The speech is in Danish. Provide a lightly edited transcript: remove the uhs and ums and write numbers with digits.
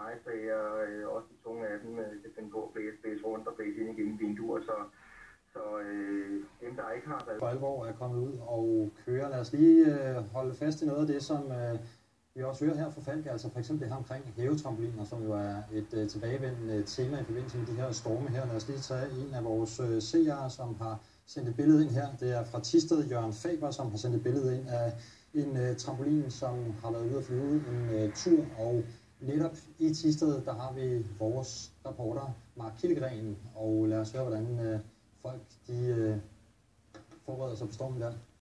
legetøjer, også de tunge af dem, kan finde på at blæse rundt og blæse ind igennem vinduer, så dem, der ikke har været for alvor er kommet ud og kører. Lad os lige holde fast i noget af det, som vi også hører her fra Falk, altså for eksempel det her omkring hævetrampoliner, som jo er et tilbagevendende tema i forbindelse med de her storme her. Lad os lige tage en af vores seere, som har sendt et billede ind her. Det er fra Thisted, Jørgen Faber, som har sendt et billede ind af en trampolin, som har været ude at flyve en tur, og netop i Thisted, der har vi vores reporter, Mark Kildegren, og lad os høre, hvordan folk de forbereder sig på stormen der.